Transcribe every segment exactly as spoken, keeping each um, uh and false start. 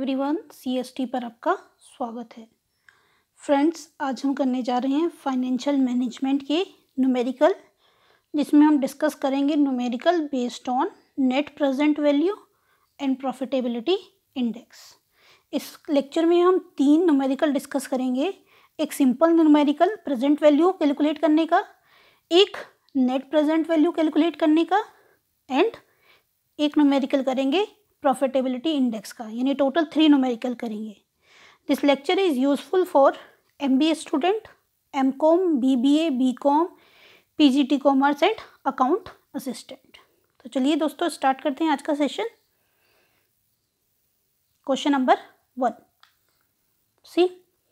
Everyone, CST पर आपका स्वागत है। फ्रेंड्स, आज हम करने जा रहे हैं फाइनेंशियल मैनेजमेंट के न्यूमेरिकल, जिसमें हम डिस्कस करेंगे numerical based on net present value and profitability index. इस लेक्चर में हम तीन न्यूमेरिकल डिस्कस करेंगे। एक simple numerical present value calculate करने का, एक नेट प्रेजेंट वैल्यू कैलकुलेट करने का एंड एक न्यूमेरिकल करेंगे प्रॉफिटेबिलिटी इंडेक्स का, यानी टोटल थ्री न्यूमेरिकल करेंगे। This lecture is useful for MBA student, MCom, BBA, BCom, PGT commerce and account assistant. तो चलिए दोस्तों स्टार्ट करते हैं आज का session. Question number one, see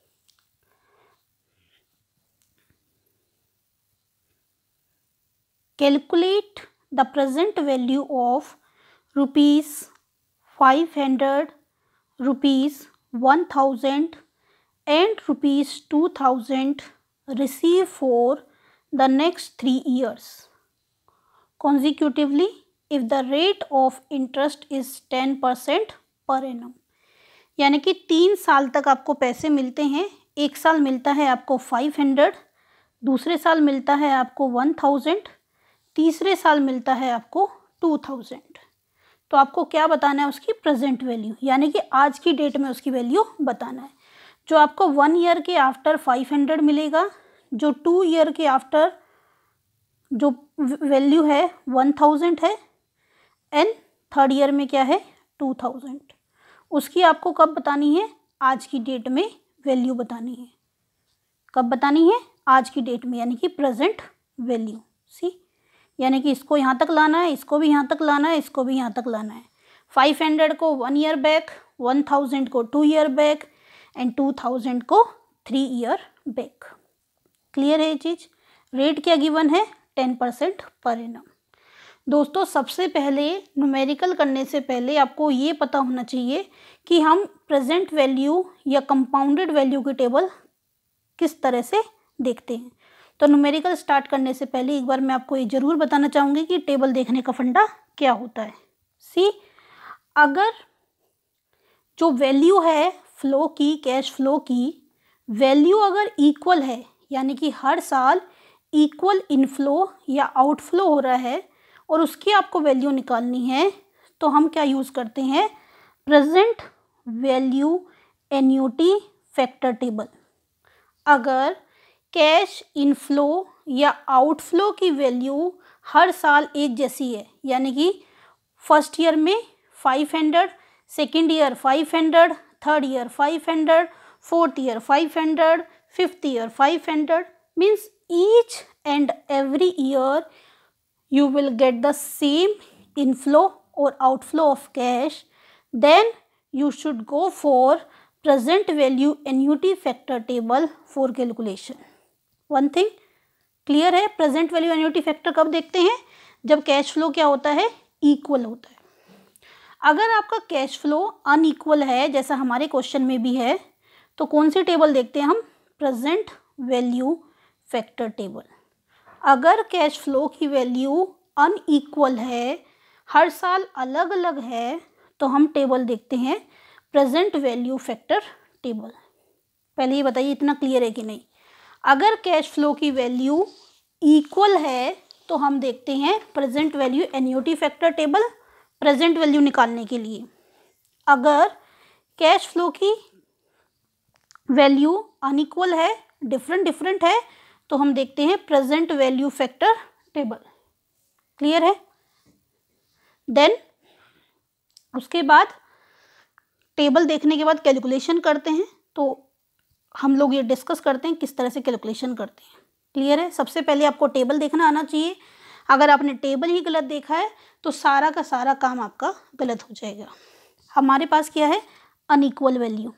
calculate the present value of rupees five hundred, rupees one thousand and rupees two thousand received for the next three years consecutively if the rate of interest is ten percent per annum। यानी कि तीन साल तक आपको पैसे मिलते हैं। एक साल मिलता है आपको फाइव हंड्रेड, दूसरे साल मिलता है आपको वन थाउजेंड, तीसरे साल मिलता है आपको टू थाउजेंड। तो आपको क्या बताना है? उसकी प्रेजेंट वैल्यू, यानी कि आज की डेट में उसकी वैल्यू बताना है। जो आपको वन ईयर के आफ्टर फाइव हंड्रेड मिलेगा, जो टू ईयर के आफ्टर जो वैल्यू है वन थाउजेंड है एंड थर्ड ईयर में क्या है टू थाउजेंड। उसकी आपको कब बतानी है? आज की डेट में वैल्यू बतानी है। कब बतानी है? आज की डेट में, यानी कि प्रेजेंट वैल्यू। सी, यानी कि इसको यहाँ तक लाना है, इसको भी यहाँ तक लाना है, इसको भी यहाँ तक लाना है। फाइव हंड्रेड को one year back, one thousand को two year back and two thousand को थ्री ईयर बैक। क्लियर है ये चीज़? रेट क्या गिवन है? Ten percent per annum. दोस्तों सबसे पहले न्यूमेरिकल करने से पहले आपको ये पता होना चाहिए कि हम प्रेजेंट वैल्यू या कंपाउंडेड वैल्यू की टेबल किस तरह से देखते हैं। तो न्यूमेरिकल स्टार्ट करने से पहले एक बार मैं आपको ये ज़रूर बताना चाहूँगी कि टेबल देखने का फंडा क्या होता है। सी, अगर जो वैल्यू है फ्लो की, कैश फ्लो की वैल्यू अगर इक्वल है, यानी कि हर साल इक्वल इनफ्लो या आउटफ्लो हो रहा है और उसकी आपको वैल्यू निकालनी है, तो हम क्या यूज़ करते हैं? Present value annuity factor table. अगर कैश इनफ्लो या आउटफ्लो की वैल्यू हर साल एक जैसी है, यानी कि फर्स्ट ईयर में five hundred, second year five hundred, third year five hundred, fourth year five hundred, fifth year five hundred, means each and every year you will get the same inflow or outflow of cash, then you should go for present value annuity factor table for calculation। one thing clear है? present value annuity factor कब देखते हैं? जब cash flow क्या होता है? Equal होता है। अगर आपका कैश फ्लो अनइक्वल है, जैसा हमारे क्वेश्चन में भी है, तो कौन सी टेबल देखते हैं हम? Present value factor table. अगर कैश फ्लो की वैल्यू अनइक्वल है, हर साल अलग अलग है, तो हम टेबल देखते हैं प्रेजेंट वैल्यू फैक्टर टेबल। पहले ये बताइए इतना क्लियर है कि नहीं? अगर कैश फ्लो की वैल्यू इक्वल है तो हम देखते हैं present value annuity factor table, present value निकालने के लिए। अगर कैश फ्लो की वैल्यू अनइक्वल है, डिफरेंट डिफरेंट है, तो हम देखते हैं present value factor table. Clear है? देन उसके बाद टेबल देखने के बाद कैलकुलेशन करते हैं। तो हम लोग ये डिस्कस करते हैं किस तरह से कैलकुलेशन करते हैं। क्लियर है? सबसे पहले आपको टेबल देखना आना चाहिए। अगर आपने टेबल ही गलत देखा है तो सारा का सारा काम आपका गलत हो जाएगा। हमारे पास क्या है? Unequal value.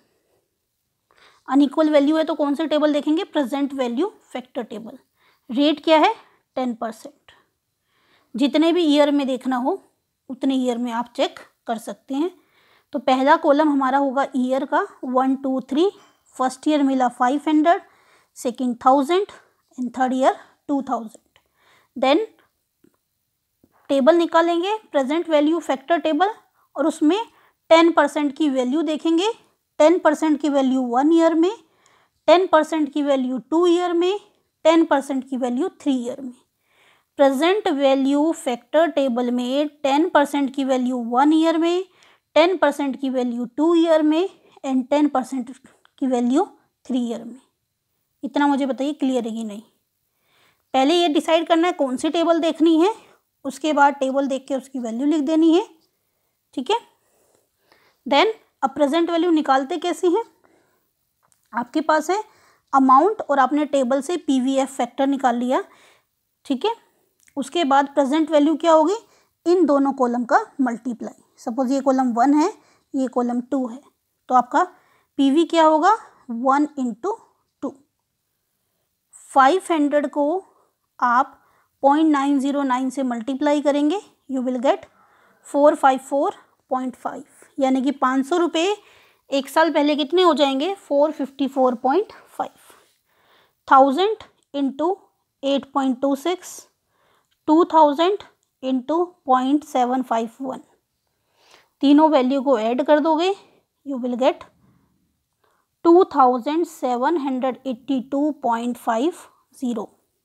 अनइक्वल वैल्यू है तो कौन सी टेबल देखेंगे? Present value factor table. Rate क्या है? Ten percent. जितने भी ईयर में देखना हो उतने ईयर में आप चेक कर सकते हैं। तो पहला कॉलम हमारा होगा ईयर का, one two three. First year मिला five hundred, second thousand and third year two thousand. Then table निकालेंगे प्रेजेंट वैल्यू फैक्टर टेबल और उसमें टेन परसेंट की वैल्यू देखेंगे, टेन परसेंट की वैल्यू वन ईयर में, टेन परसेंट की वैल्यू टू ईयर में, टेन परसेंट की वैल्यू थ्री ईयर में। प्रेजेंट वैल्यू फैक्टर टेबल में टेन परसेंट की वैल्यू वन ईयर में, टेन परसेंट की वैल्यू टू ईयर में एंड टेन परसेंट की वैल्यू थ्री ईयर में। इतना मुझे बताइए क्लियर है कि नहीं। पहले ये डिसाइड करना है कौन सी टेबल देखनी है, उसके बाद टेबल देख के उसकी वैल्यू लिख देनी है, ठीक है। देन अब प्रेजेंट वैल्यू निकालते कैसे हैं, आपके पास है अमाउंट और आपने टेबल से पीवीएफ फैक्टर निकाल लिया, ठीक है। उसके बाद प्रेजेंट वैल्यू क्या होगी, इन दोनों कॉलम का मल्टीप्लाई। सपोज ये कॉलम वन है, ये कॉलम टू है, तो आपका पीवी क्या होगा, one into two. Five hundred को आप पॉइंट नाइन ज़ीरो नाइन से मल्टीप्लाई करेंगे, you will get four five four point five, यानी कि पाँच सौ रुपये एक साल पहले कितने हो जाएंगे, four fifty four point five. Thousand into eight point two six, two thousand into point seven five one, तीनों वैल्यू को ऐड कर दोगे, you will get two thousand seven hundred eighty two point five zero.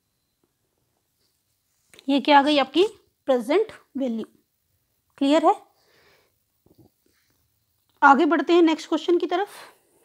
ये क्या आ गई आपकी present value. Clear है। आगे बढ़ते हैं नेक्स्ट क्वेश्चन की तरफ।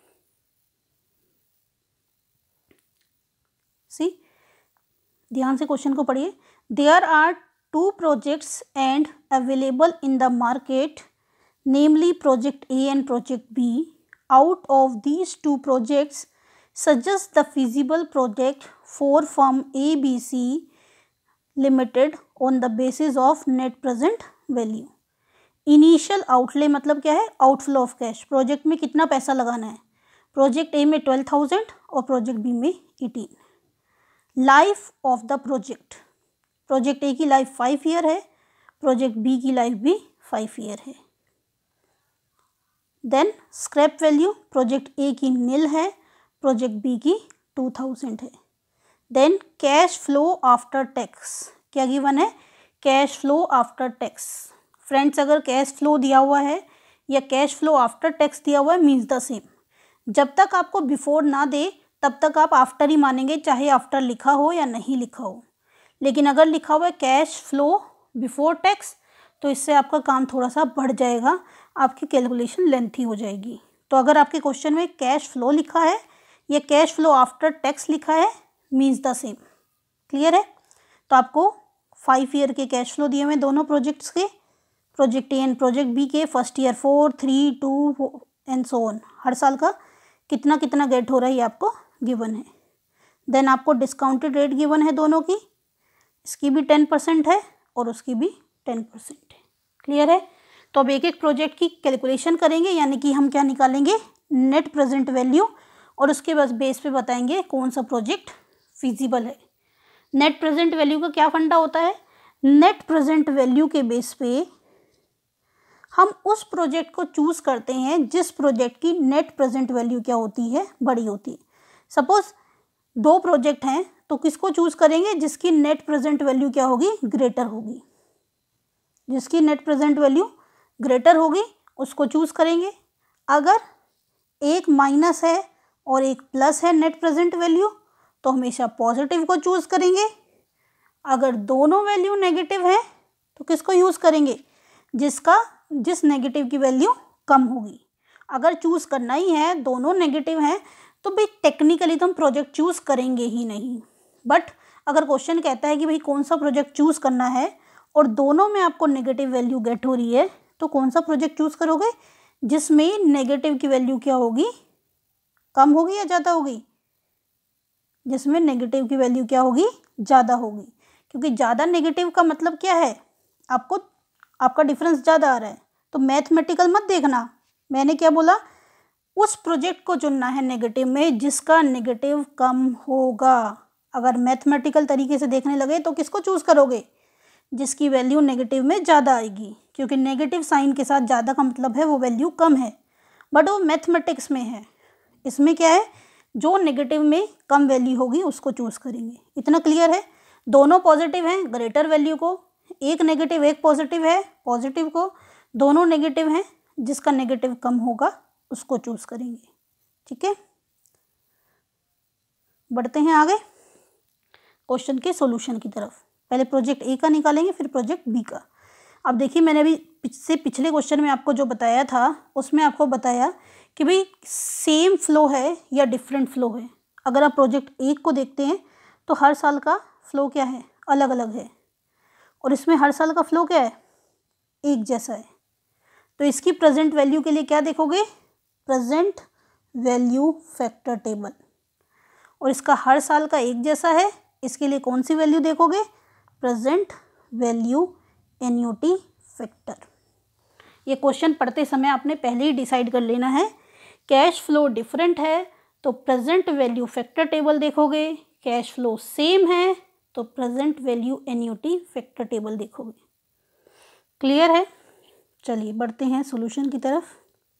सी, ध्यान से क्वेश्चन को पढ़िए। There are two projects and available in the market, namely project A and project B. Out of these two projects, suggest the feasible project for firm A B C Limited on the basis of net present value. Initial outlay मतलब क्या है, outflow of cash. Project में कितना पैसा लगाना है, project A में twelve thousand और प्रोजेक्ट बी में eighteen. Life of the project, project A की लाइफ फाइव ईयर है, प्रोजेक्ट बी की लाइफ भी फाइव ईयर है. Then scrap value, project A की नील है, प्रोजेक्ट बी की टू थाउजेंड है. Then cash flow after tax, क्या गिवन है, cash flow after tax. Friends अगर कैश फ्लो दिया हुआ है या कैश फ्लो आफ्टर टैक्स दिया हुआ है मीन्स द सेम. जब तक आपको बिफोर ना दे तब तक आप आफ्टर ही मानेंगे, चाहे आफ्टर लिखा हो या नहीं लिखा हो. लेकिन अगर लिखा हुआ है कैश फ्लो बिफोर टैक्स तो इससे आपका काम थोड़ा सा बढ़ जाएगा, आपकी कैलकुलेशन लेंथी हो जाएगी. तो अगर आपके क्वेश्चन में कैश फ्लो लिखा है या कैश फ्लो आफ्टर टैक्स लिखा है मीन्स द सेम. क्लियर है. तो आपको फाइव ईयर के कैश फ्लो दिए हुए दोनों प्रोजेक्ट्स के, project A and project B के, first year four three two and so on, हर साल का कितना कितना गेट हो रहा है ये आपको गिवन है. देन आपको डिस्काउंटेड रेट गिवन है दोनों की, इसकी भी टेन परसेंट है और उसकी भी टेन परसेंट है. क्लियर है. तो अब एक एक प्रोजेक्ट की कैलकुलेशन करेंगे, यानी कि हम क्या निकालेंगे, नेट प्रेजेंट वैल्यू, और उसके बस बेस पे बताएंगे कौन सा प्रोजेक्ट फिजिबल है. नेट प्रेजेंट वैल्यू का क्या फंडा होता है, नेट प्रेजेंट वैल्यू के बेस पे हम उस प्रोजेक्ट को चूज करते हैं जिस प्रोजेक्ट की नेट प्रेजेंट वैल्यू क्या होती है, बड़ी होती है. सपोज दो प्रोजेक्ट हैं तो किसको चूज करेंगे, जिसकी नेट प्रेजेंट वैल्यू क्या होगी, ग्रेटर होगी. जिसकी नेट प्रेजेंट वैल्यू ग्रेटर होगी उसको चूज करेंगे. अगर एक माइनस है और एक प्लस है नेट प्रेजेंट वैल्यू तो हमेशा पॉजिटिव को चूज करेंगे. अगर दोनों वैल्यू नेगेटिव है तो किसको यूज़ करेंगे, जिसका जिस नेगेटिव की वैल्यू कम होगी. अगर चूज़ करना ही है, दोनों नेगेटिव हैं, तो भाई टेक्निकली तो हम प्रोजेक्ट चूज़ करेंगे ही नहीं. बट अगर क्वेश्चन कहता है कि भाई कौन सा प्रोजेक्ट चूज़ करना है और दोनों में आपको नेगेटिव वैल्यू गेट हो रही है, तो कौन सा प्रोजेक्ट चूज़ करोगे, जिसमें नेगेटिव की वैल्यू क्या होगी, कम होगी या ज़्यादा होगी, जिसमें नेगेटिव की वैल्यू क्या होगी, ज़्यादा होगी. क्योंकि ज़्यादा नेगेटिव का मतलब क्या है, आपको आपका डिफरेंस ज़्यादा आ रहा है. तो मैथमेटिकल मत देखना, मैंने क्या बोला, उस प्रोजेक्ट को चुनना है नेगेटिव में जिसका नेगेटिव कम होगा. अगर मैथमेटिकल तरीके से देखने लगे तो किसको चूज़ करोगे, जिसकी वैल्यू नेगेटिव में ज़्यादा आएगी. क्योंकि नेगेटिव साइन के साथ ज़्यादा का मतलब है वो वैल्यू कम है, बट वो मैथमेटिक्स में है. इसमें क्या है, जो नेगेटिव में कम वैल्यू होगी उसको चूज़ करेंगे. इतना क्लियर है. दोनों पॉजिटिव हैं, ग्रेटर वैल्यू को, एक नेगेटिव एक पॉजिटिव है, पॉजिटिव को, दोनों नेगेटिव हैं, जिसका नेगेटिव कम होगा उसको चूज करेंगे। ठीक है, बढ़ते हैं आगे क्वेश्चन के सॉल्यूशन की तरफ। पहले प्रोजेक्ट ए का निकालेंगे, फिर प्रोजेक्ट बी का। अब देखिए, मैंने अभी से पिछले क्वेश्चन में आपको जो बताया था उसमें आपको बताया कि भाई सेम फ्लो है या डिफरेंट फ्लो है। अगर आप प्रोजेक्ट एक को देखते हैं तो हर साल का फ्लो क्या है, अलग अलग है, और इसमें हर साल का फ्लो क्या है, एक जैसा है। तो इसकी प्रेजेंट वैल्यू के लिए क्या देखोगे, प्रेजेंट वैल्यू फैक्टर टेबल, और इसका हर साल का एक जैसा है, इसके लिए कौन सी वैल्यू देखोगे, प्रेजेंट वैल्यू एन्युटी फैक्टर। ये क्वेश्चन पढ़ते समय आपने पहले ही डिसाइड कर लेना है। कैश फ्लो डिफरेंट है तो प्रेजेंट वैल्यू फैक्टर टेबल देखोगे, कैश फ्लो सेम है तो present value annuity factor table देखोगे। क्लियर है? चलिए बढ़ते हैं सॉल्यूशन की तरफ।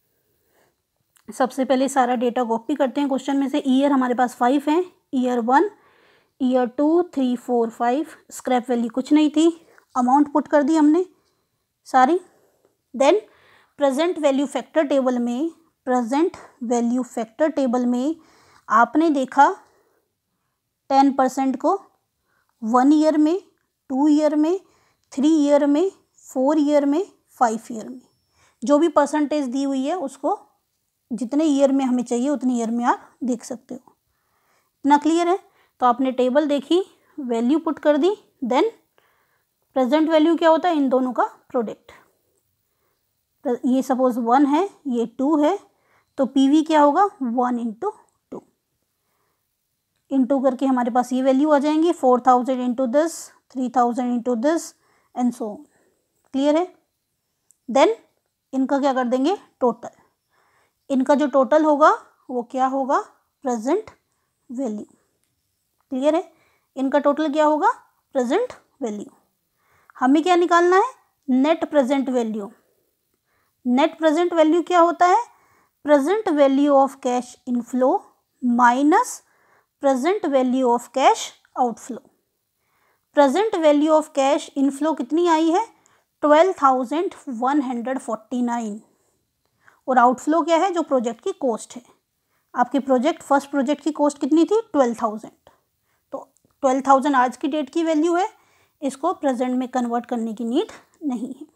सबसे पहले सारा डेटा कॉपी करते हैं क्वेश्चन में से। ईयर हमारे पास फाइव है, year one, year two, three, four, five. Scrap value कुछ नहीं थी, अमाउंट पुट कर दी हमने सारी। Then present value factor table में प्रेजेंट वैल्यू फैक्टर टेबल में आपने देखा टेन परसेंट को वन ईयर में, टू ईयर में, थ्री ईयर में, फोर ईयर में, फाइव ईयर में। जो भी परसेंटेज दी हुई है उसको जितने ईयर में हमें चाहिए उतने ईयर में आप देख सकते हो। इतना क्लियर है? तो आपने टेबल देखी, वैल्यू पुट कर दी, देन प्रेजेंट वैल्यू क्या होता है, इन दोनों का प्रोडक्ट। ये सपोज वन है, ये टू है, तो पीवी क्या होगा, वन इंटू टू। इंटू करके हमारे पास ये वैल्यू आ जाएंगी, four thousand into this, three thousand into this and so on. Clear है? देन इनका क्या कर देंगे, टोटल। इनका जो टोटल होगा वो क्या होगा, प्रेजेंट वैल्यू। क्लियर है? इनका टोटल क्या होगा, प्रेजेंट वैल्यू। हमें क्या निकालना है, net present value. Net present value क्या होता है, present value of cash inflow minus present value of cash outflow. Present value of cash inflow कितनी आई है, twelve thousand one hundred forty nine, और आउटफ्लो क्या है, जो प्रोजेक्ट की कॉस्ट है। आपके प्रोजेक्ट फर्स्ट प्रोजेक्ट की कॉस्ट कितनी थी, ट्वेल्व थाउजेंड। तो ट्वेल्व थाउजेंड आज की डेट की वैल्यू है, इसको प्रेजेंट में कन्वर्ट करने की नीड नहीं है।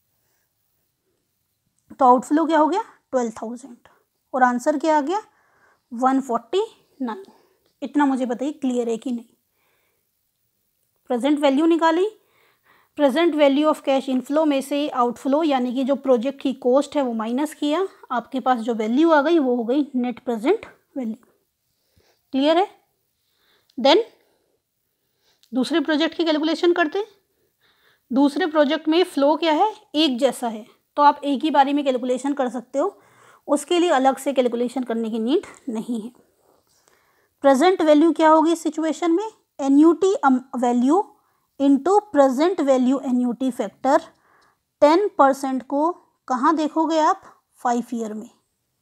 तो आउटफ्लो क्या हो गया, ट्वेल्व थाउजेंड, और आंसर क्या आ गया, वन फोर्टी नाइन। इतना मुझे बताइए क्लियर है कि नहीं। प्रेजेंट वैल्यू निकाली, present value of cash inflow में से आउटफ्लो यानी कि जो प्रोजेक्ट की कॉस्ट है वो माइनस किया, आपके पास जो वैल्यू आ गई वो हो गई नेट प्रेजेंट वैल्यू। क्लियर है? देन दूसरे प्रोजेक्ट की कैलकुलेशन करते। दूसरे प्रोजेक्ट में फ्लो क्या है, एक जैसा है, तो आप एक ही बारी में कैलकुलेशन कर सकते हो, उसके लिए अलग से कैलकुलेशन करने की नीड नहीं है। प्रेजेंट वैल्यू क्या होगी इस सिचुएशन में, annuity value into present value annuity factor. Ten percent को कहाँ देखोगे आप, फाइव ईयर में।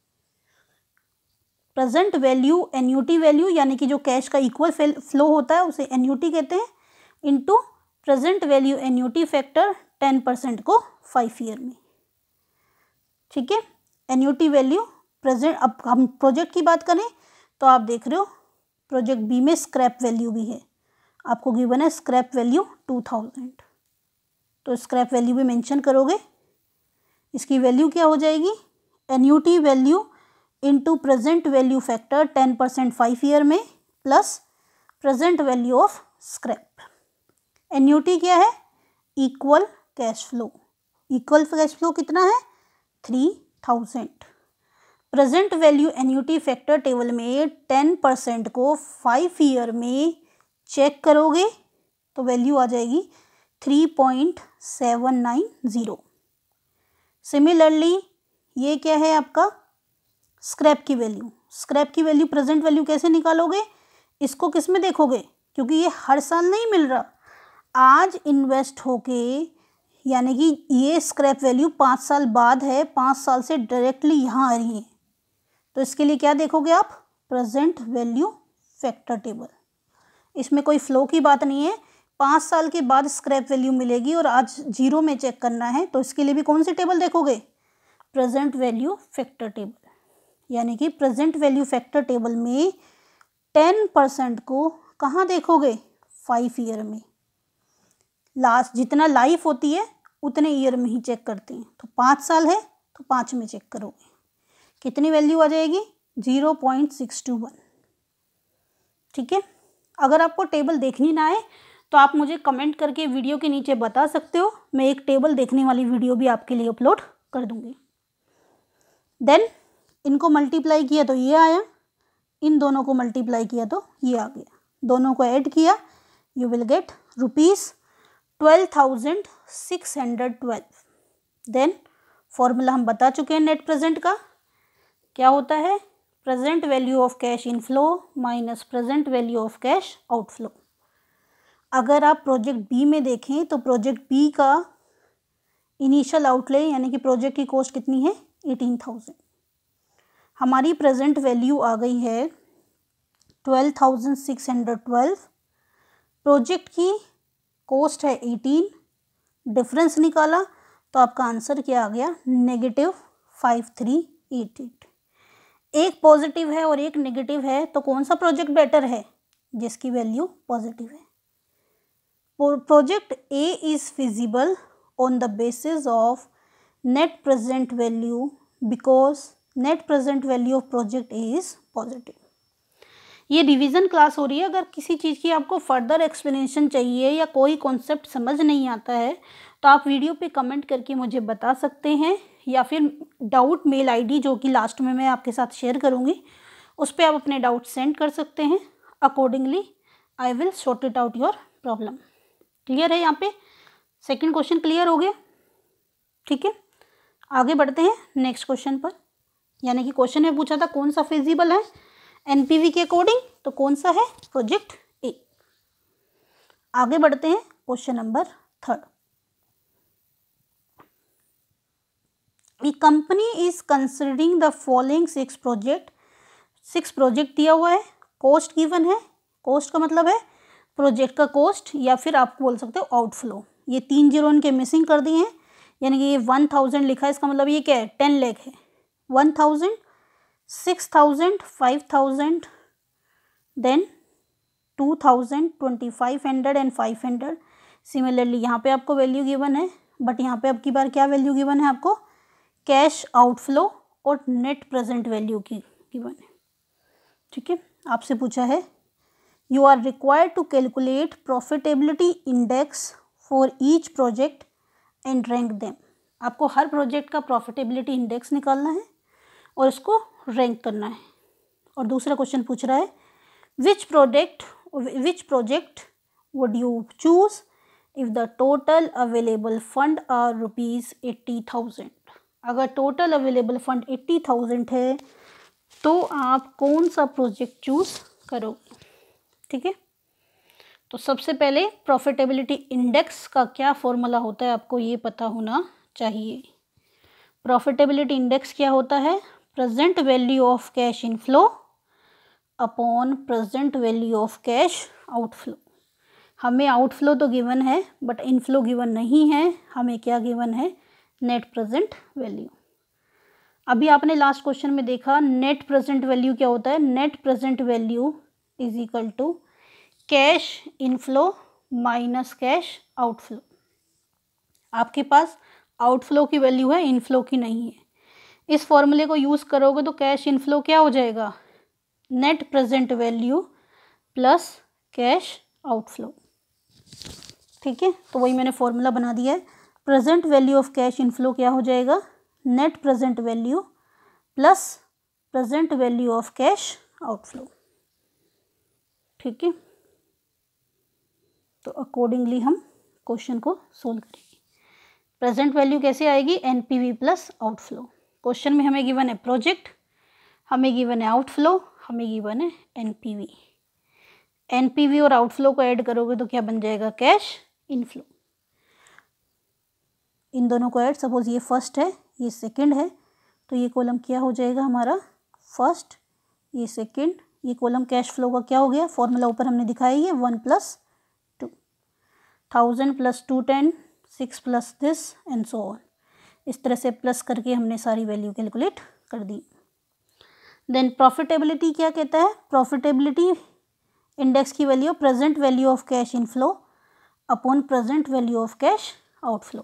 प्रेजेंट वैल्यू एन्युटी वैल्यू यानी कि जो कैश का इक्वल फ्लो होता है उसे एन्युटी कहते हैं, into present value annuity factor ten percent को फाइव ईयर में। ठीक है, एन्युटी वैल्यू प्रेजेंट। अब हम प्रोजेक्ट की बात करें तो आप देख रहे हो प्रोजेक्ट बी में स्क्रैप वैल्यू भी है, आपको गिवन है स्क्रैप वैल्यू टू थाउजेंड, तो स्क्रैप वैल्यू भी मेंशन करोगे। इसकी वैल्यू क्या हो जाएगी, annuity value into present value factor ten percent five year में plus present value of scrap. Annuity क्या है, equal cash flow. Equal cash flow कितना है, three thousand. Present value annuity factor table में टेन परसेंट को five year में check करोगे तो वैल्यू आ जाएगी three point seven nine zero. Similarly ये क्या है आपका स्क्रैप की वैल्यू। स्क्रैप की वैल्यू प्रेजेंट वैल्यू कैसे निकालोगे, इसको किस में देखोगे, क्योंकि ये हर साल नहीं मिल रहा, आज इन्वेस्ट होके, यानी कि ये स्क्रैप वैल्यू पाँच साल बाद है, पाँच साल से डायरेक्टली यहाँ आ रही है, तो इसके लिए क्या देखोगे आप, प्रेजेंट वैल्यू फैक्टर टेबल। इसमें कोई फ्लो की बात नहीं है, पाँच साल के बाद स्क्रैप वैल्यू मिलेगी और आज जीरो में चेक करना है, तो इसके लिए भी कौन सी टेबल देखोगे, प्रेजेंट वैल्यू फैक्टर टेबल, यानी कि प्रेजेंट वैल्यू फैक्टर टेबल में टेन परसेंट को कहाँ देखोगे, फाइव ईयर में। लास्ट जितना लाइफ होती है उतने ईयर में ही चेक करते हैं, तो पाँच साल है तो पाँच में चेक करोगे, कितनी वैल्यू आ जाएगी, zero point six two one. ठीक है, अगर आपको टेबल देखनी ना आए तो आप मुझे कमेंट करके वीडियो के नीचे बता सकते हो, मैं एक टेबल देखने वाली वीडियो भी आपके लिए अपलोड कर दूंगी। देन इनको मल्टीप्लाई किया तो ये आया, इन दोनों को मल्टीप्लाई किया तो ये आ गया, दोनों को ऐड किया, you will get rupees twelve thousand six hundred twelve. Then formula हम बता चुके हैं नेट प्रेजेंट का, क्या होता है, present value of cash inflow minus present value of cash outflow. अगर आप प्रोजेक्ट बी में देखें तो प्रोजेक्ट बी का इनिशियल आउटले यानी कि प्रोजेक्ट की कॉस्ट कितनी है, एटीन थाउजेंड। हमारी प्रेजेंट वैल्यू आ गई है twelve thousand six hundred twelve, project की कॉस्ट है एटीन, डिफरेंस निकाला तो आपका आंसर क्या आ गया, negative five three eight eight. एक पॉजिटिव है और एक नेगेटिव है, तो कौन सा प्रोजेक्ट बेटर है, जिसकी वैल्यू पॉजिटिव है। Project A is feasible on the basis of net present value because net present value of project A is positive. ये रिवीजन क्लास हो रही है, अगर किसी चीज़ की आपको फर्दर एक्सप्लेनेशन चाहिए या कोई कॉन्सेप्ट समझ नहीं आता है तो आप वीडियो पे कमेंट करके मुझे बता सकते हैं, या फिर डाउट मेल आईडी जो कि लास्ट में मैं आपके साथ शेयर करूँगी उस पर आप अपने डाउट सेंड कर सकते हैं। Accordingly I will sort it out your problem. Clear है, यहाँ पे सेकंड क्वेश्चन क्लियर हो गया। ठीक है, आगे बढ़ते हैं नेक्स्ट क्वेश्चन पर, यानी कि क्वेश्चन में पूछा था कौन सा फिजिबल है एनपीवी के अकॉर्डिंग, तो कौन सा है, प्रोजेक्ट ए। आगे बढ़ते हैं question number third. A company is considering the following six project, six project दिया हुआ है, कॉस्ट गिवन है, कॉस्ट का मतलब है प्रोजेक्ट का कॉस्ट या फिर आप बोल सकते हो आउटफ्लो। ये तीन जीरो इनके मिसिंग कर दिए हैं, यानी कि ये वन थाउजेंड लिखा है, इसका मतलब ये क्या है, टेन लाख है, one thousand, six thousand, five thousand, then two thousand, twenty five hundred and five hundred. Similarly यहाँ पे आपको वैल्यू गिवन है, बट यहाँ पे अब की बार क्या वैल्यू गिवन है आपको, कैश आउटफ्लो और नेट प्रेजेंट वैल्यू की गिवन है। ठीक है, आपसे पूछा है you are required to calculate profitability index for each project and rank them. आपको हर प्रोजेक्ट का प्रॉफिटेबिलिटी इंडेक्स निकालना है और उसको रैंक करना है। और दूसरा क्वेश्चन पूछ रहा है which product which project would you choose if the total available fund are rupees eighty thousand. अगर total available fund eighty thousand है तो आप कौन सा प्रोजेक्ट चूज़ करोगे। ठीक है, तो सबसे पहले प्रॉफिटेबिलिटी इंडेक्स का क्या फॉर्मूला होता है आपको ये पता होना चाहिए। प्रॉफिटेबिलिटी इंडेक्स क्या होता है, present value of cash inflow upon present value of cash outflow. हमें आउटफ्लो तो गिवन है बट इनफ्लो गिवन नहीं है, हमें क्या गिवन है, नेट प्रेजेंट वैल्यू। अभी आपने लास्ट क्वेश्चन में देखा नेट प्रेजेंट वैल्यू क्या होता है, net present value is equal to cash inflow minus cash outflow. आपके पास आउटफ्लो की वैल्यू है, इनफ्लो की नहीं है। इस फॉर्मूले को यूज़ करोगे तो कैश इनफ्लो क्या हो जाएगा, net present value plus cash outflow. ठीक है, तो वही मैंने फॉर्मूला बना दिया है, present value of cash inflow क्या हो जाएगा, net present value plus present value of cash outflow. ठीक है, तो अकॉर्डिंगली हम क्वेश्चन को सोल्व करेंगे। प्रेजेंट वैल्यू कैसे आएगी, एनपीवी प्लस आउटफ्लो। क्वेश्चन में हमें गिवन है प्रोजेक्ट, हमें गिवन है आउटफ्लो, हमें गिवन है एनपीवी। एनपीवी और आउटफ्लो को ऐड करोगे तो क्या बन जाएगा, कैश इनफ्लो। इन दोनों को ऐड, सपोज ये फर्स्ट है ये सेकंड है, तो ये कॉलम क्या हो जाएगा हमारा, फर्स्ट, ये सेकंड, ये कॉलम कैश फ्लो का क्या हो गया, फॉर्मूला ऊपर हमने दिखाया ये one plus two, thousand plus two ten, six plus this and so on. इस तरह से प्लस करके हमने सारी वैल्यू कैलकुलेट कर दी। देन प्रॉफिटेबिलिटी क्या कहता है, प्रॉफिटेबिलिटी इंडेक्स की value present value of cash inflow upon present value of cash outflow.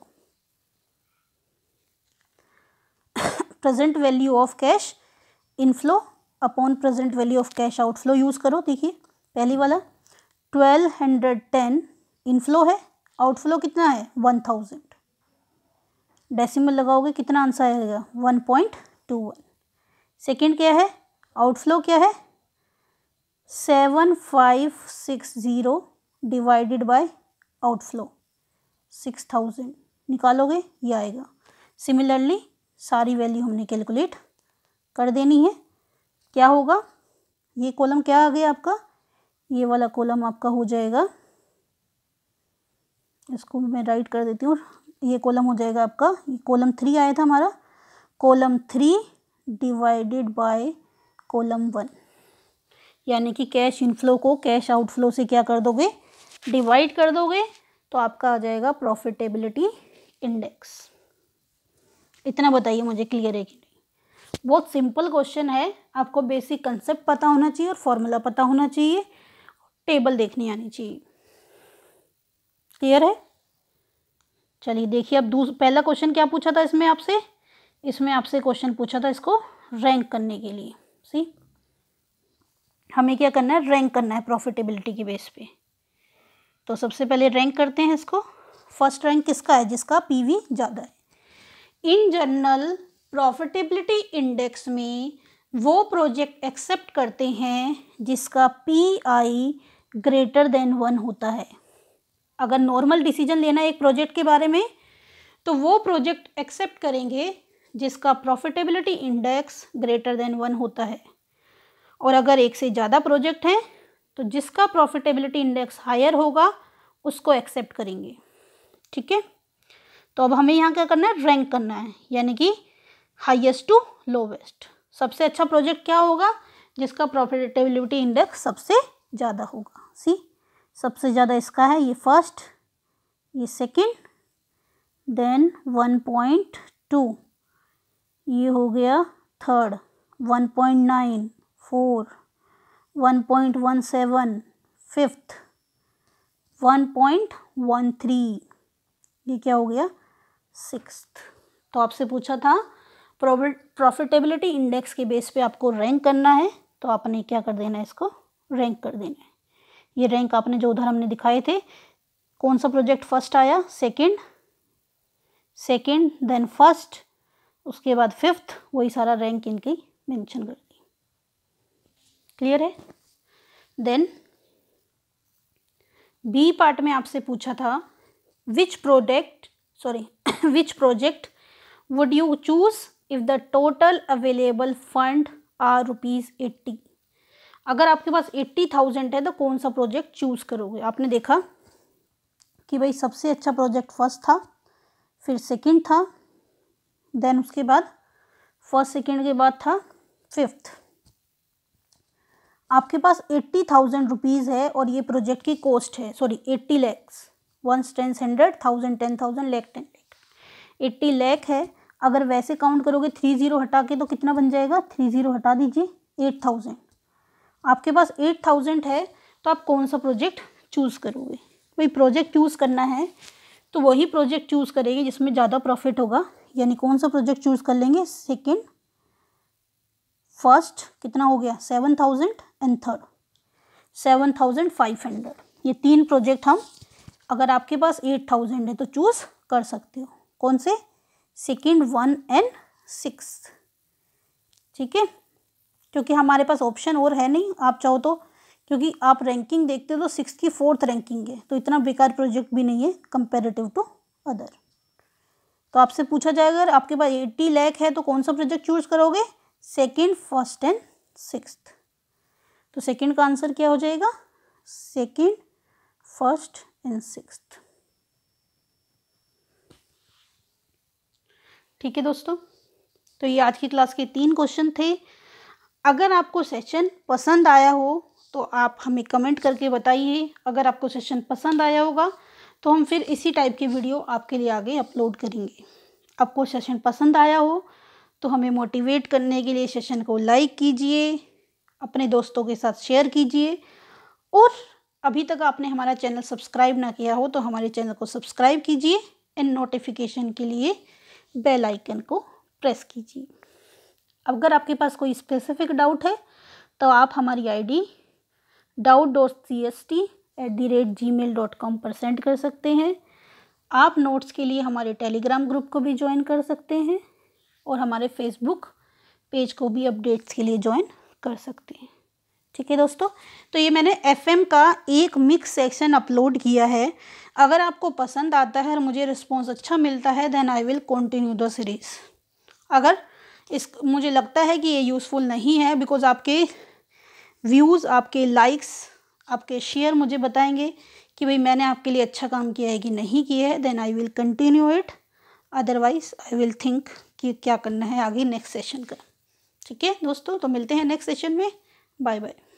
Present value of cash inflow upon present value of cash outflow use करो। देखिए पहली वाला ट्वेल्व हंड्रेड टेन इनफ्लो है, outflow कितना है one thousand, decimal लगाओगे कितना answer आएगा one point two one. Second क्या है, आउटफ्लो क्या है seven five six zero divided by outflow six thousand, निकालोगे ये आएगा। सिमिलरली सारी वैल्यू हमने कैलकुलेट कर देनी है। क्या होगा, ये कॉलम क्या आ गया आपका, ये वाला कॉलम आपका हो जाएगा, इसको मैं राइट कर देती हूँ, ये कॉलम हो जाएगा आपका, ये कॉलम थ्री आया था हमारा, column three divided by column one, यानी कि कैश इनफ्लो को कैश आउटफ्लो से क्या कर दोगे, डिवाइड कर दोगे, तो आपका आ जाएगा प्रॉफिटेबिलिटी इंडेक्स। इतना बताइए मुझे क्लियर है कि नहीं। बहुत सिंपल क्वेश्चन है, आपको बेसिक कंसेप्ट पता होना चाहिए और फॉर्मूला पता होना चाहिए, टेबल देखनी आनी चाहिए। क्लियर है। चलिए देखिए अब दूसरा पहला क्वेश्चन क्या पूछा था इसमें आपसे, इसमें आपसे क्वेश्चन पूछा था इसको रैंक करने के लिए। सी हमें क्या करना है, रैंक करना है प्रॉफिटेबिलिटी के बेस पे। तो सबसे पहले रैंक करते हैं इसको। फर्स्ट रैंक किसका है, जिसका पीवी ज़्यादा है। इन जनरल प्रॉफिटेबिलिटी इंडेक्स में वो प्रोजेक्ट एक्सेप्ट करते हैं जिसका P I greater than one होता है। अगर नॉर्मल डिसीजन लेना है एक प्रोजेक्ट के बारे में, तो वो प्रोजेक्ट एक्सेप्ट करेंगे जिसका profitability index greater than one होता है। और अगर एक से ज़्यादा प्रोजेक्ट हैं तो जिसका प्रॉफिटेबिलिटी इंडेक्स हायर होगा उसको एक्सेप्ट करेंगे। ठीक है, तो अब हमें यहाँ क्या करना है, रैंक करना है, यानी कि हाईएस्ट टू लोवेस्ट। सबसे अच्छा प्रोजेक्ट क्या होगा, जिसका प्रॉफिटेबिलिटी इंडेक्स सबसे ज़्यादा होगा। सी सबसे ज़्यादा इसका है, ये फर्स्ट, ये second, then one point two, ये हो गया third, one point nine, four, one point one seven, fifth, one point one three, ये क्या हो गया सिक्स्थ। तो आपसे पूछा था प्रॉफिटेबिलिटी इंडेक्स के बेस पे आपको रैंक करना है, तो आपने क्या कर देना है, इसको रैंक कर देना है। ये रैंक आपने जो उधर हमने दिखाए थे, कौन सा प्रोजेक्ट फर्स्ट आया, सेकंड, सेकंड देन फर्स्ट, उसके बाद फिफ्थ, वही सारा रैंक इनकी मेंशन कर दी। क्लियर है। देन बी पार्ट में आपसे पूछा था which product sorry which project would you choose if the total available fund are rupees eighty. अगर आपके पास एट्टी थाउजेंड है तो कौन सा प्रोजेक्ट चूज़ करोगे। आपने देखा कि भाई सबसे अच्छा प्रोजेक्ट फर्स्ट था, फिर सेकंड था, देन उसके बाद फर्स्ट सेकंड के बाद था फिफ्थ। आपके पास एट्टी थाउजेंड रुपीज़ है और ये प्रोजेक्ट की कॉस्ट है, sorry eighty lakhs, ones tens hundred thousand ten thousand lakh ten lakh, eighty lakh है। अगर वैसे काउंट करोगे थ्री ज़ीरो हटा के तो कितना बन जाएगा, थ्री ज़ीरो हटा दीजिए, एट थाउजेंड। आपके पास एट थाउजेंड है तो आप कौन सा प्रोजेक्ट चूज़ करोगे। भाई प्रोजेक्ट चूज़ करना है तो वही प्रोजेक्ट चूज़ करेंगे जिसमें ज़्यादा प्रॉफिट होगा, यानी कौन सा प्रोजेक्ट चूज़ कर लेंगे, सेकेंड, फर्स्ट कितना हो गया seven thousand and third seven thousand five hundred. ये तीन प्रोजेक्ट हम, अगर आपके पास एट थाउजेंड है तो चूज़ कर सकते हो। कौन से, सेकेंड, वन एंड सिक्स। ठीक है, क्योंकि हमारे पास ऑप्शन और है नहीं, आप चाहो तो, क्योंकि आप रैंकिंग देखते हो तो सिक्स की फोर्थ रैंकिंग है, तो इतना बेकार प्रोजेक्ट भी नहीं है कंपेरेटिव टू अदर। तो आपसे पूछा जाएगा अगर आपके पास एट्टी लाख है तो कौन सा प्रोजेक्ट चूज करोगे, सेकंड, फर्स्ट एंड सिक्स्थ। तो सेकंड का आंसर क्या हो जाएगा, सेकंड, फर्स्ट एंड सिक्स्थ। ठीक है दोस्तों, तो ये आज की क्लास के तीन क्वेश्चन थे। अगर आपको सेशन पसंद आया हो तो आप हमें कमेंट करके बताइए। अगर आपको सेशन पसंद आया होगा तो हम फिर इसी टाइप की वीडियो आपके लिए आगे अपलोड करेंगे। आपको सेशन पसंद आया हो तो हमें मोटिवेट करने के लिए सेशन को लाइक कीजिए, अपने दोस्तों के साथ शेयर कीजिए, और अभी तक आपने हमारा चैनल सब्सक्राइब ना किया हो तो हमारे चैनल को सब्सक्राइब कीजिए एंड नोटिफिकेशन के लिए बेल आइकन को प्रेस कीजिए। अगर आपके पास कोई स्पेसिफिक डाउट है तो आप हमारी ID doubt dot C S T at the rate gmail dot com पर सेंड कर सकते हैं। आप नोट्स के लिए हमारे टेलीग्राम ग्रुप को भी ज्वाइन कर सकते हैं और हमारे फेसबुक पेज को भी अपडेट्स के लिए ज्वाइन कर सकते हैं। ठीक है दोस्तों, तो ये मैंने एफएम का एक मिक्स सेक्शन अपलोड किया है। अगर आपको पसंद आता है और मुझे रिस्पॉन्स अच्छा मिलता है then I will continue the series. अगर इस मुझे लगता है कि ये यूज़फुल नहीं है, बिकॉज आपके व्यूज़, आपके लाइक्स, आपके शेयर मुझे बताएंगे कि भाई मैंने आपके लिए अच्छा काम किया है कि नहीं किया है, then I will continue it, otherwise I will think कि क्या करना है आगे नेक्स्ट सेशन का। ठीक है दोस्तों, तो मिलते हैं नेक्स्ट सेशन में। Bye bye.